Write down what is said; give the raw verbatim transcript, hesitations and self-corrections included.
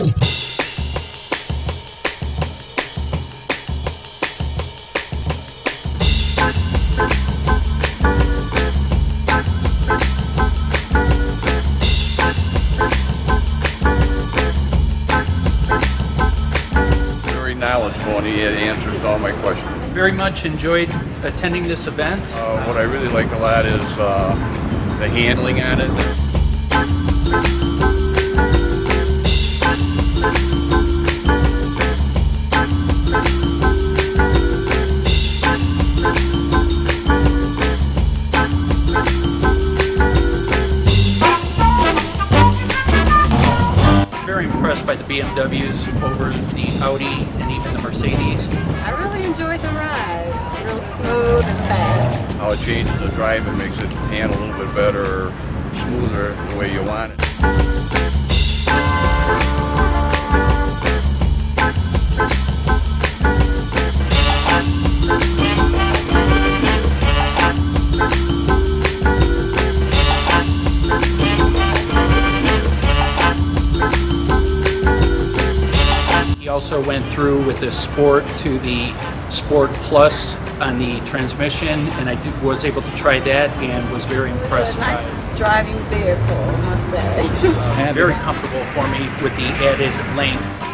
Knowledgeable, and he had answers to all my questions. Very much enjoyed attending this event. Uh, what I really like a lot is uh, the handling on it. Very impressed by the B M Ws over the Audi and even the Mercedes. I really enjoyed the ride. Real smooth and fast. How it changes the drive and makes it handle a little bit better, smoother, the way you want it. He also went through with the Sport to the Sport Plus on the transmission, and I did, was able to try that and was very impressed Yeah, nice by it. driving vehicle, I must say. Uh, very comfortable for me with the added length.